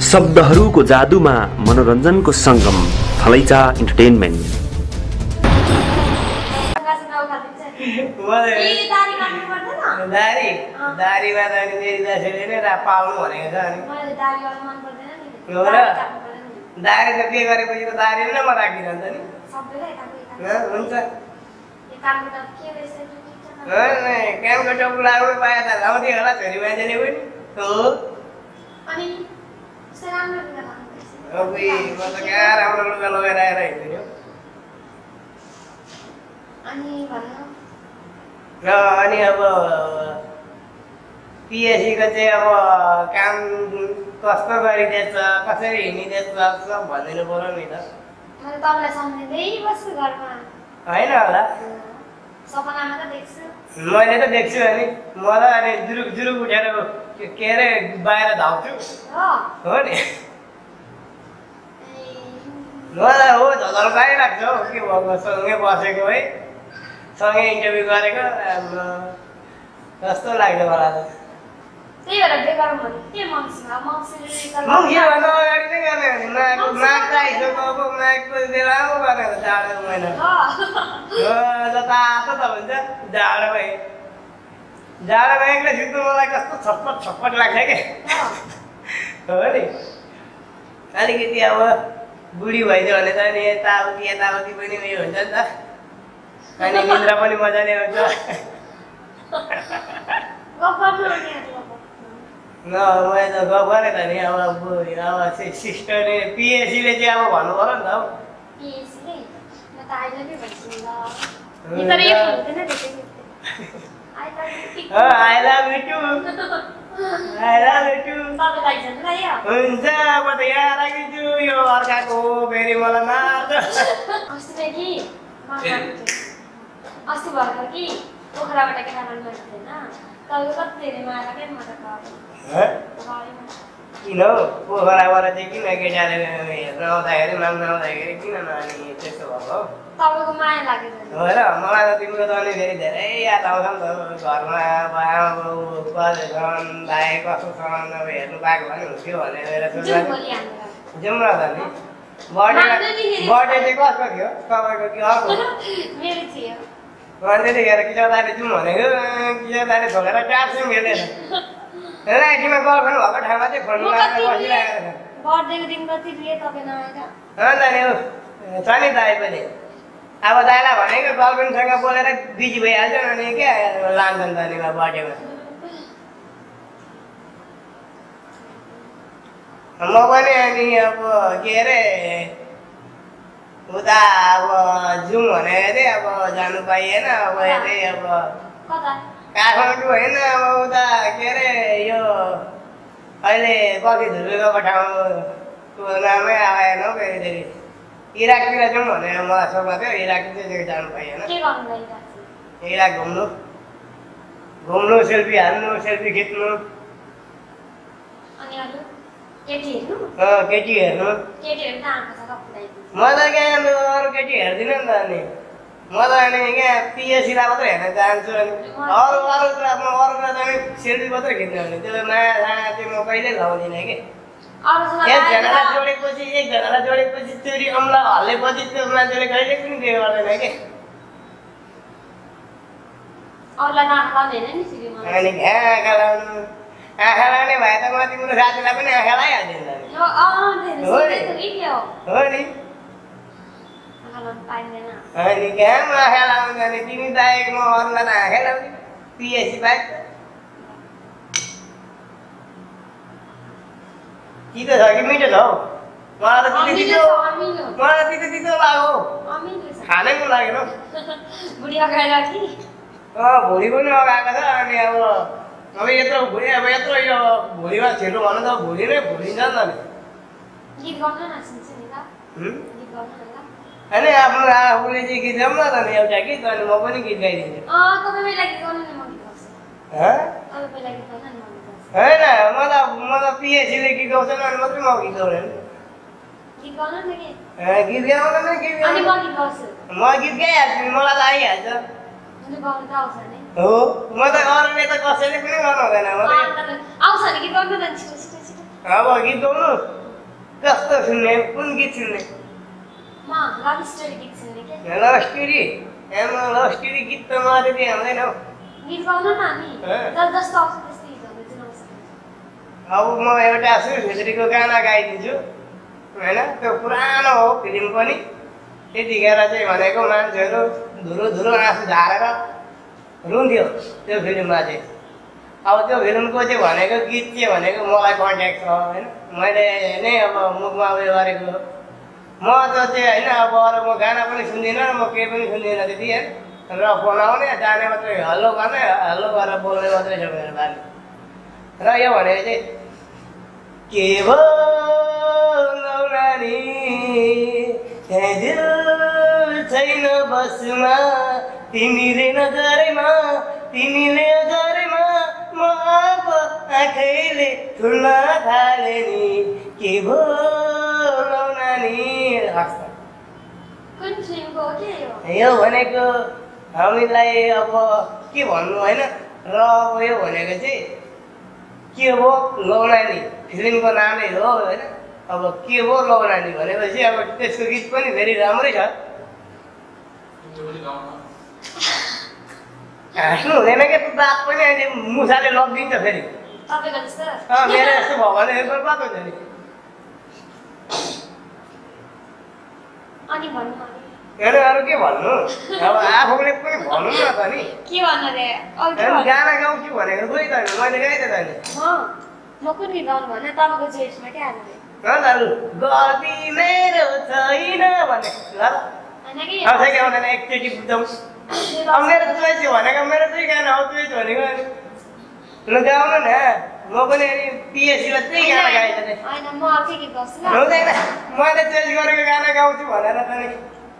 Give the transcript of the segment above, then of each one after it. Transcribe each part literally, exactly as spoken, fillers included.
शब्दहरूको जादुमा मनोरञ्जनको सङ्गम थलैचा इन्टरटेनमेन्ट। दारी दारीमा त अनि मेरी दसैँले नै रा पाउनु भनेको छ अनि मलाई दारी वाला मन पर्दैन नि हो र दारी त के गरेपछि त दारी नै म राखिरहन्छ नि सबैलाई ताकै ह हुन्छ यो कामको त के रहेछ ह नै कामको टोपी लाउनु पाए त लाउँथे होला छोरी मान्छेले पनि हो अनि यस्तो राम्रो लुगा लाउनुपर्छ अबुई म त क्या राम्रो लुगा लगाएर आएर हिँड्छु अनि भन्नु र अनि अब पिएससी को चाहिँ अब काम कस्तो गरिदिएछ कसरी हिँडिदिएछ सब भनिदिनु पर्यो नि त मैले तपाईँलाई सम्झिँदै बस्छु घरमा होइन होला सपनामा त देख्छु मैले त देख्छु अनि म त अनि जुरुक जुरुक उठेर के अरे बाहिर धाउँछु हो नि मलाई हो झलकाइ लाग्छ हौ के भएको सँगै बसेको है सँगै इन्टरभ्यू गरेको कस्तो लाग्छ मलाई त त्यही भएर बेकार भन्नु के मङ्सिरमा मङ्सिर मङ्सिर भन्दा अगाडि नै गर्ने हो नि माघ माघ त आइसक्यो अब माघको बेला पो गर्ने त जाडो महिना हो जतातो त भन्छ जाडोमै जाडोमा एक्लै सुत्नु मलाई कस्तो छटपट छटपट लाग्छ के हो नि अलिकति अब बुढी भइदियो भने त नि यताउति यताउति पनि उयो हुन्छ नि त अनि निन्द्रा पनि मजाले आउँछ न मैले त गफ गरेँ त नि अब अब सिस्टरले पिएससीले चाहिँ अब भन्नु पर्यो नि त हौ पिएससीले म त आई लभ यु भन्छु ल नि तर यो हुँदैन त्यसै I love you too I love you too तपाईलाई झन् ल यो हुन्छ म त यहाँ राखिदिन्छु यो अर्काको फेरि मलाई मार्छ अस्ति कि अस्ति भर्खर कि पोखराबाट केटा मान्छे गएको थिएन तपाईँको कति धेरै माया क्या म त किन हौ पोखराबाट चाहिँ किन केटाले हेर्न आउँदाखेरि माग्न आउँदाखेरि किन नआने त्यस्तो भएको हौ तपाईँको माया लागेर हो र मलाई त तिम्रो त अनि फेरि धेरै याद आउँछ नि त घरमा आमा बाउ कसो छन् भाइ कसो छन् अब हेर्नु पाएको भने हुन्थ्यो भनेर सोच्दा जाउँ न त नि बर्थडे बर्थडे चाहिँ कसको थियो तपाईँको कि अर्को मेरो थियो अनि त्यतिखेर किशोरदाले जाउँ भनेको किशोरदाले छोडेर ट्याप्सिङ भेटेन राइटीमा गर्लफ्रेन्ड भएको ठाउँमा चाहिँ फोन लगाएर बसिरहेको छ बर्थडेको दिन कति लिए तपाईँ नआएका अन्त नि हो छ नि दाइ पनि अब दाइलाई भनेको गर्लफ्रेन्डसँग बोलेर बिजी भइहाल्छ अनि क्या लान्छन् त नि बर्थडेमा म पनि अनि अब के अरे उता अब जाउँ भनेको थिएँ अब जानु पाइएन अब अरे अब काठमाडौँ होइन अब उता के अरे यो अहिले बगी धुर्को ठाउँको नामै आएन हौ फेरि इराकतिर जाउँ भनेर मलाई सोध्दा थियो इराकतिर चाहिँ जानु पाइएन इराक घुम्नु घुम्नु सेल्फी हान्नु सेल्फी खिच्नु केटी हेर्नु म त क्या अरू केटी हेर्दिनँ नि त अनि म त अनि क्या पिएससीलाई मात्रै हेर्न चाहन्छु अनि अरू अरू त म अरूलाई त अनि सेल्फी मात्रै खिच्नु भने त्यो नयाँ नयाँ चाहिँ म कहिल्यै लाउँदिनँ कि एकजनालाई जोडेपछि एकजनालाई जोडेपछि चोरी अम्ला हल्लेपछि त्यो मान्छेले कहिले पनि के गर्दैन कि अनि आँखा लाउनु आँखा लाउने भए त म तिम्रो साथीलाई पनि आँखा लगाइहाल्दिनँ हो नि अनि कहाँ म आँखा लाउनु जाने तिमी बाहेक म अरूलाई त आँखा लाउने पिएससी बाहेक तितो छ कि मिठो छ हौ मलाई त तितो तितो मलाई तितो तितो लाग्यो खानै मन लागेन हौ बुढी अगाएर कि अँ भुँडी पनि अगाएको छ अनि अब अब यत्रो भुँडी अब यत्रो यो भुँडीमा छिटो भन्नु त भुँडी नै भुलिन्छ नि त गीत गाउन नसिन्छ नि त गीत गाउन न होइन आफ्नो आफूले चाहिँ गीत गाउँ न त नि एउटा गीत अनि म पनि गीत गाइदिन्छु अँ तपाईँ पहिला गीत गाउनु नि म गीत गाउँछु तपाईँ पहिला गीत गाउनु नि म गीत गाउँछु होइन म त म त पिएससीले गीत गाउँछ अनि मात्रै म गीत गाउने गीत गाउनु नि गीत गाउन न गीत अनि म गीत गाउँछु म गीत गाइहाल्छु नि मलाई त आइहाल्छ गाउनु त आउँछ नि हो म त अरूले त कसैले पनि गर्नु हुँदैन म त आउँछ नि गीत गाउनु त छिटो छिटो छिटो अब गीत गाउनु कस्तो सुन्ने कुन गीत सुन्ने म लभ स्टोरी गीत सुन्ने के लभ स्टोरी एमा लभ स्टोरी गीत त मलाई त्यति आउँदैन हौ गीत गाउनु न हामी जस जस्तो आउँछ त्यस्तै गाउँदै सुनाउँछ अब म एउटा सुरखेतरीको गाना गाइदिन्छु हैन त्यो पुरानो हो फिल्म पनि त्यतिखेर चाहिँ भनेको मान्छेहरू धुरो धुरो आँसु झारेर रुन्थ्यो त्यो फिल्ममा चाहिँ अब त्यो फिल्मको चाहिँ भनेको गीत चाहिँ भनेको मलाई कन्ट्याक्ट छ होइन मैले नै अब मुखमा उयो गरेको म त चाहिँ होइन अब अरू म गाना पनि सुन्दिनँ म केही पनि सुन्दिनँ त्यति होइन र बोलाउने जाने मात्रै हल्लो गर्ने हल्लो गरेर बोल्ने मात्रै छ मेरो बानी र यो भनेको चाहिँ के भो नानी छैन बसमा तिमीले नगरेमा तिमीले नगरेमा म अब आँखैले ठुल्न थाले नि के भो नानी कुन फिल्मको हो के यो यो भनेको हामीलाई अब के भन्नु होइन र अब यो भनेको चाहिँ के हो लौनानी फिल्मको नामै हो होइन अब के हो लौनानी भनेपछि अब त्यसको गीत पनि फेरि राम्रै छ हाँस्नु हुँदैन क्या त्यो बात पनि अहिले मुसाले लगिदिन्छ फेरि तपाईँको जस्तो मेरो यस्तो भयो भने बर्बाद हुन्छ नि अनि भन्नु हेर अरू के भन्नु अब आफूले पनि भन्नु न त नि के भन्नु रे गाना गाउँछु भनेको खोइ त मैले गाएँ त नि म म कुन गीत गाउनु भने तपाईँको चोइसमा के आएको गल्ती मेरो छैन भने ल के आउँदैन एकचोटि बुझाउँ अब मेरो चोइस भनेको मेरो चाहिँ गाना हो चोइस भनेको ल गाउनु न म पनि पिएससीमा त्यही गाना गाएँ त होइन म के गीत गाउँछु ल हुँदैन मैले चोइस गरेको गाना गाउँछु भनेर त नि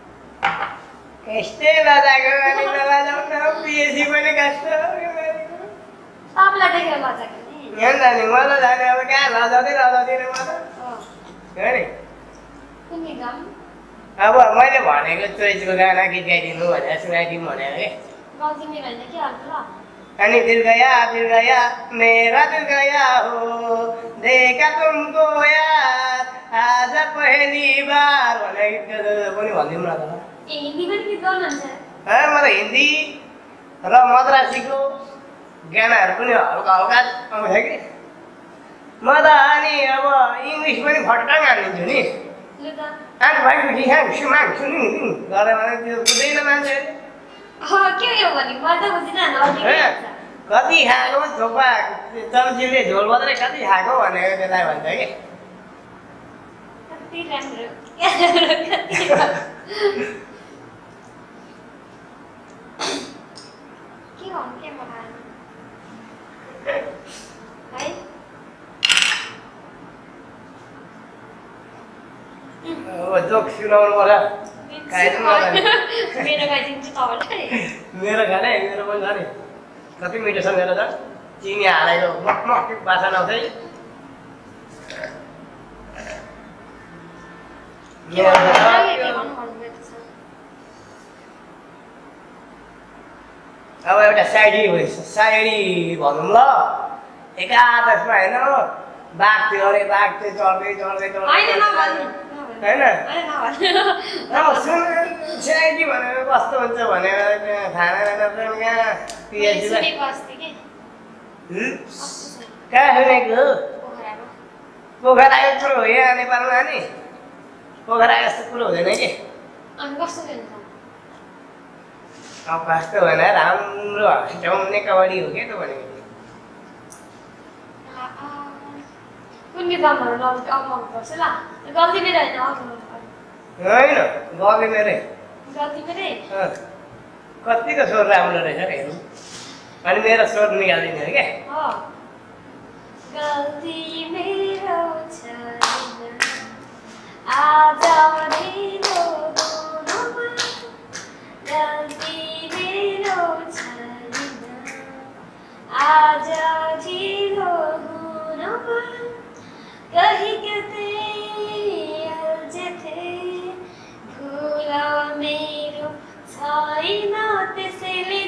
कस्तै लजाएको अनि नलजाउँ न पिएससी पनि कस्तो तपाईँलाई देखेर लजाएको नि यहाँ जाने मलाई जाने अब कहाँ लजाउँदै लजाउँदिनँ म त हो नि कुन गीत गाउँ अब मैले भनेको चोइसको गाना गीत गाइदिनु भनेर सुनाइदिउँ भनेर के गाउँदिने होइन के हाल्नु ल अनि दिल गया दिल गया मेरा दिल गया हो देखा तुमको यार आज पहली बार भनेको गीत पनि भनिदिउँ न त ए हिन्दी पनि गीत गाउनुहुन्छ है मलाई हिन्दी र मद्रासीको गानाहरू पनि हल्का हल्का आउँछ कि म त अनि अब इङ्ग्लिस पनि फटाङ हालिदिन्छु नि लु त आठ भाइको खिखाङ सुमाङ सुनि गरेर भने त्यो बुझ्दैन मान्छेहरू के हो भने मैले त बुझिनँ कति खाएको थोपा चम्चीले झोल मात्रै कति खाएको भनेको त्यसलाई भन्छ कि कति राम्रो के भन्नु के बनायो है जोक सुनाउनु पर्छ मेरो गाइदिन्छु तपाईँलाई मेरो खाने मेरो पनि छ नि कति मिठो छ मेरो त चिनी हालेको मक बासन आउँछ अब एउटा सायरी सायरी भनौँ ल एकादशमा होइन बाघ थियो अरे बाघ चाहिँ चढ्दै चढ्दै चढ्दै होइन अब सुन सायरी भनेर कस्तो हुन्छ भनेर खाना कहाँ सुनेको पोखरा यत्रो हो यहाँ नेपालमा नि पोखरा यस्तो कुरो हुँदैन कि अब कस्तो भने राम्रो जमाउने कबड्डी हो क्या त भनेको कुन गीत गाउनु ल अब मन पर्छ ल गल्ती मेरो होइन होइन गल्ती मेरै गल्ती मेरै कतिको स्वर राम्रो रहेछ हेर्नु अनि मेरो स्वर निकालिदिने हो क्या गल्ती मेरो छैन आज ढिलो हुनुमा गल्ती मेरो छैन आज ढिलो हुनुमा कहीं कतै अल्झथे भुल मेरो छैन त्यसैले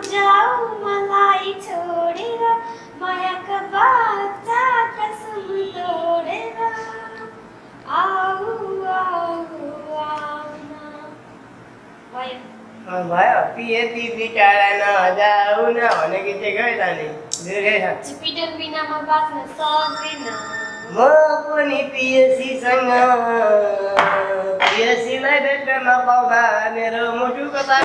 नजाऊ मलाई छोडेर मायाका बाचाका सुन्द भयो पिएचडी टाढा नजाऊ न भने गीत गयो त नि दुर्गै छ जुपिटर बिनामा बाँच्न सक्दैन म पनि पिएसीसँग पिएसीलाई भेट्न नपाउँदा मेरो मुटुको ता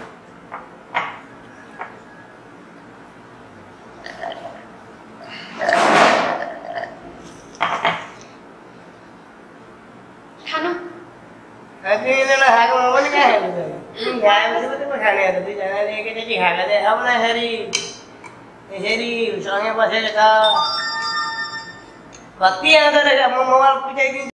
खानु तिमीले नखाएको म पनि कहाँ खानु तिमी खाएपछि मात्रै पो खाने हो त दुईजनाले एकैचोटि खाएको चाहिँ आउँदाखेरि यसरी सँगै बसेको छ कति आउँदो रहेछ म मोबाइल पुजाइदिन्छु